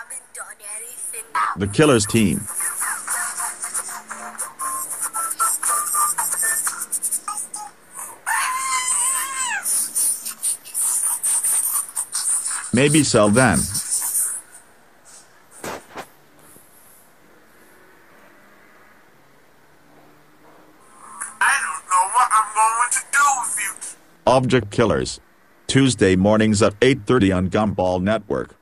haven't done anything. The killer's team. Maybe sell then. I don't know what I'm going to do with you. Object Killers. Tuesday mornings at 8:30 on Gumball Network.